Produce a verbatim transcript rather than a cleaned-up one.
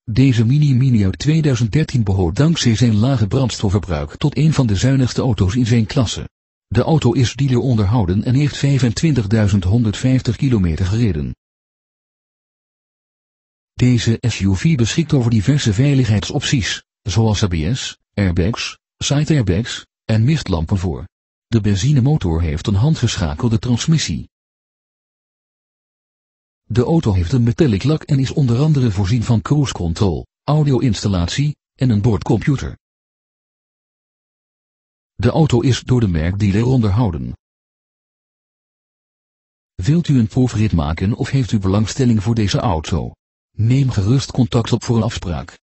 Deze Mini Mini uit tweeduizend dertien behoort dankzij zijn lage brandstofverbruik tot een van de zuinigste auto's in zijn klasse. De auto is dealer onderhouden en heeft vijfentwintigduizend honderdvijftig kilometer gereden. Deze S U V beschikt over diverse veiligheidsopties, zoals A B S, airbags, side airbags en mistlampen voor. De benzinemotor heeft een handgeschakelde transmissie. De auto heeft een metallic lak en is onder andere voorzien van cruise control, audio-installatie en een boordcomputer. De auto is door de merkdealer onderhouden. Wilt u een proefrit maken of heeft u belangstelling voor deze auto? Neem gerust contact op voor een afspraak.